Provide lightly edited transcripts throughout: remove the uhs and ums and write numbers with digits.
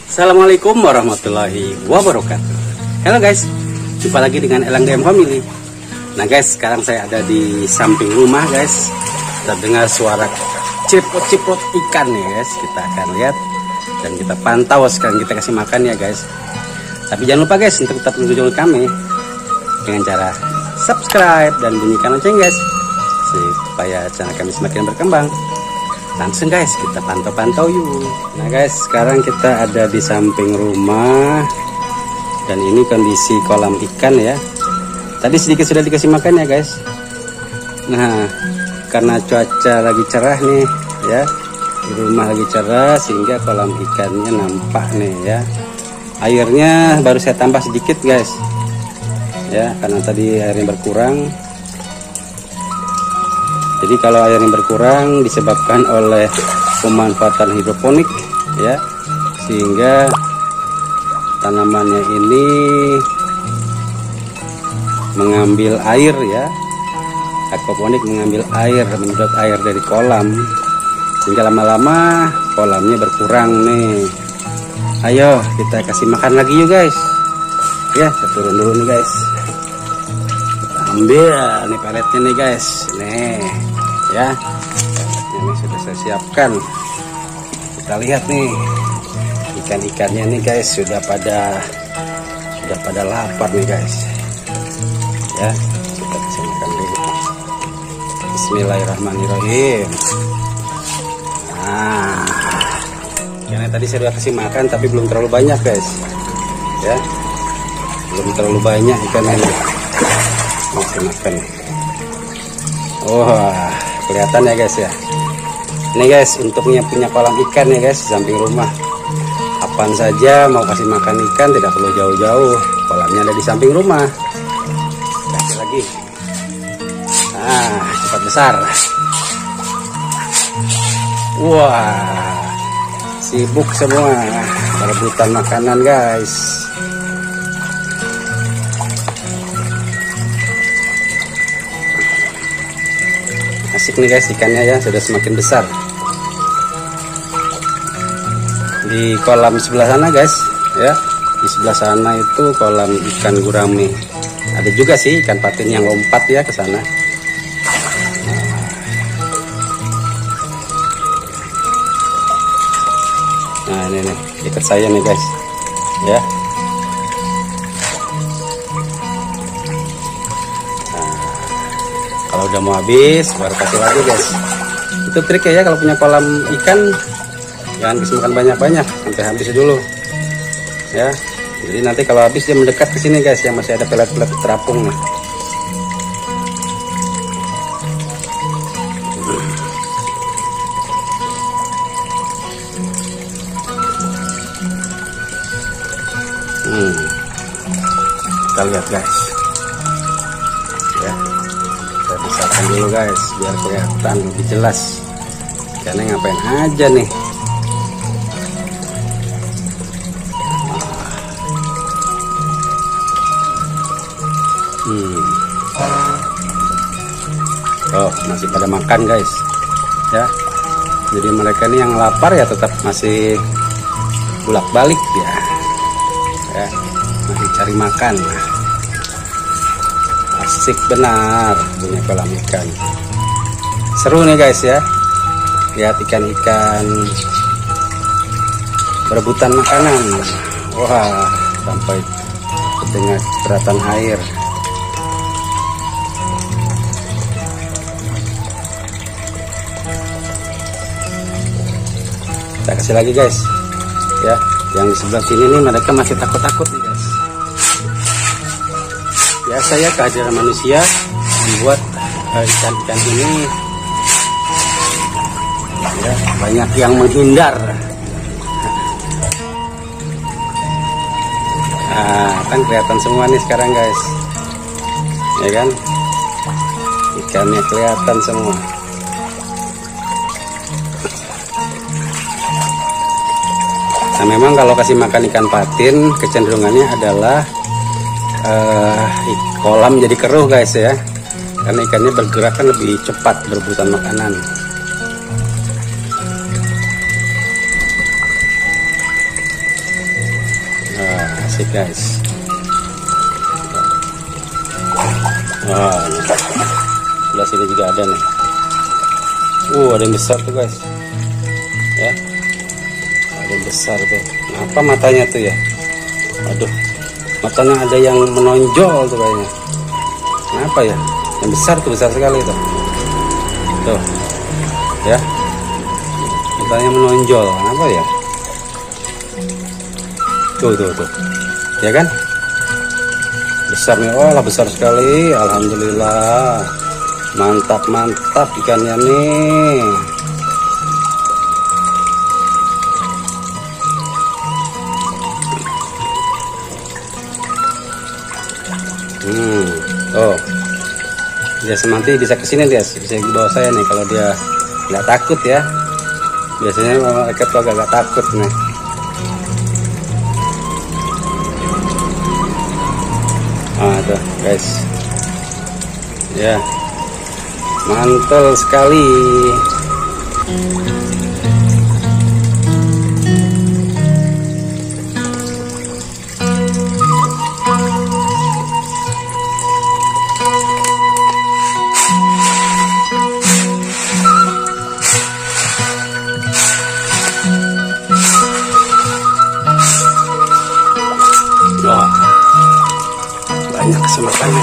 Assalamualaikum warahmatullahi wabarakatuh. Halo guys, jumpa lagi dengan Elang DM Family. Nah guys, sekarang saya ada di samping rumah guys. Kita dengar suara ciprot-ciprot ikan nih guys. Kita akan lihat dan kita pantau sekarang, kita kasih makan ya guys. Tapi jangan lupa guys untuk tetap mendukung kami dengan cara subscribe dan bunyikan lonceng guys, supaya channel kami semakin berkembang. Langsung guys kita pantau-pantau yuk. Nah guys, sekarang kita ada di samping rumah dan ini kondisi kolam ikan ya. Tadi sedikit sudah dikasih makan ya guys. Nah karena cuaca lagi cerah nih ya, di rumah lagi cerah sehingga kolam ikannya nampak nih ya. Airnya baru saya tambah sedikit guys ya, karena tadi airnya berkurang. Jadi kalau air yang berkurang disebabkan oleh pemanfaatan hidroponik ya, sehingga tanamannya ini mengambil air ya, aquaponik mengambil air, menyedot air dari kolam, sehingga lama-lama kolamnya berkurang nih. Ayo kita kasih makan lagi yuk guys ya. Kita turun dulu nih guys, kita ambil nih peletnya nih guys nih ya, ini sudah saya siapkan. Kita lihat nih ikan-ikannya nih guys, sudah pada lapar nih guys ya. Kita kasih makan dulu. Bismillahirrahmanirrahim. Nah, karena tadi saya sudah kasih makan tapi belum terlalu banyak guys ya, belum terlalu banyak ikannya. Makan. Wah, kelihatan ya guys ya. Ini guys untuknya punya kolam ikan ya guys, samping rumah. Kapan saja mau kasih makan ikan tidak perlu jauh-jauh, kolamnya ada di samping rumah. Kasih lagi. Nah, cepat besar. Wah, sibuk semua berebutan makanan guys. Asik nih guys ikannya ya, sudah semakin besar. Di kolam sebelah sana guys ya, di sebelah sana itu kolam ikan gurame. Ada juga sih ikan patin yang lompat ya ke sana. Nah ini nih dekat saya nih guys ya. Kalau udah mau habis baru kasih lagi guys. Itu triknya ya, kalau punya kolam ikan jangan kasih makan banyak-banyak sampai habis dulu ya. Jadi nanti kalau habis dia mendekat ke sini guys, yang masih ada pelet-pelet terapung nih. Kita lihat guys ya. Saya besarkan dulu guys biar kelihatan lebih jelas ikannya ngapain aja nih. Oh masih pada makan guys ya. Jadi mereka ini yang lapar ya tetap masih bolak-balik ya, masih cari makan. Asik benar punya kolam ikan. Seru nih guys ya, lihat ikan-ikan berebutan makanan. Wah, sampai dengan cipratan air. Kita kasih lagi guys ya. Yang di sebelah sini nih mereka masih takut-takut nih guys. Biasa ya kehadiran manusia membuat ikan-ikan ini ya, banyak yang menghindar. Nah, kan kelihatan semua nih sekarang guys ya kan, ikannya kelihatan semua. Nah memang kalau kasih makan ikan patin kecenderungannya adalah kolam jadi keruh guys ya, karena ikannya bergerak kan lebih cepat berebutan makanan. Asik guys. Wah, sebelah sini juga ada nih. Ada yang besar tuh guys. Ya, ada yang besar tuh. Apa matanya tuh ya? Aduh, matanya ada yang menonjol tuh kayaknya. Kenapa ya? Yang besar tuh, besar sekali tuh. Tuh, ya. Matanya menonjol. Kenapa ya? Tuh. Ya kan? Besar nih. Oh lah, besar sekali. Alhamdulillah. Mantap ikannya nih. Oh, dia nanti bisa kesini dia, bisa di bawah saya nih kalau dia nggak takut ya. Biasanya mereka tuh agak takut nih. Tuh guys, ya, mantul sekali. Wah, banyak kesempatannya.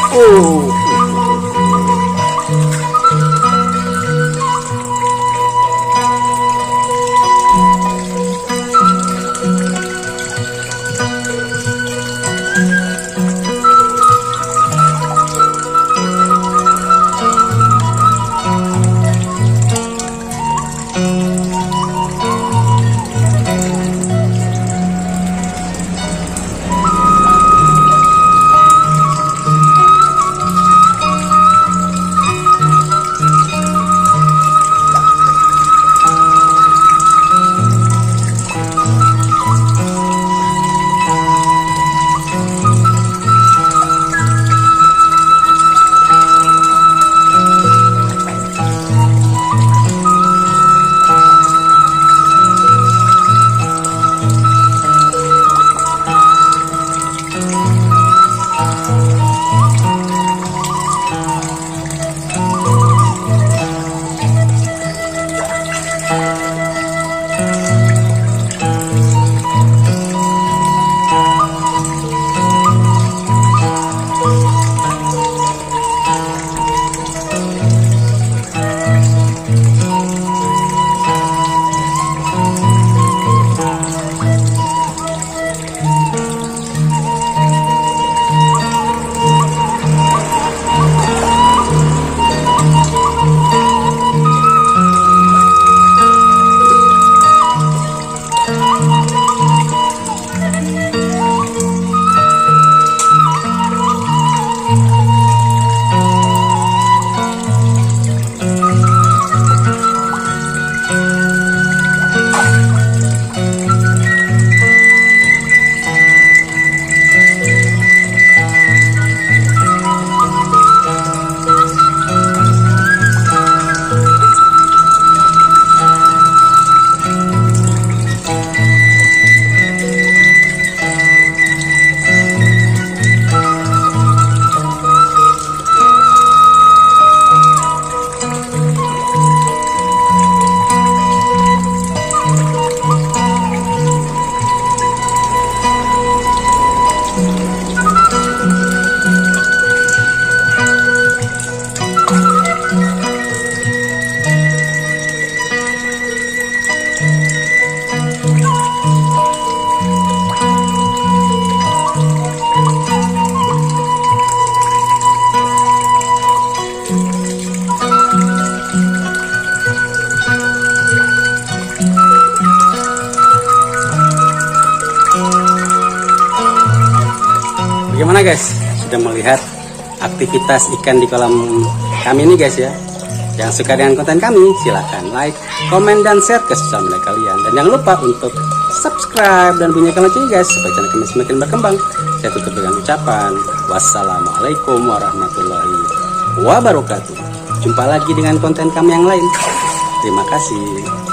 Bagaimana guys? Sudah melihat aktivitas ikan di kolam kami ini guys ya. Yang suka dengan konten kami silahkan like, komen, dan share ke sosial media kalian. Dan jangan lupa untuk subscribe dan bunyikan loncengnya guys supaya channel kami semakin berkembang. Saya tutup dengan ucapan wassalamualaikum warahmatullahi wabarakatuh. Jumpa lagi dengan konten kami yang lain. Terima kasih.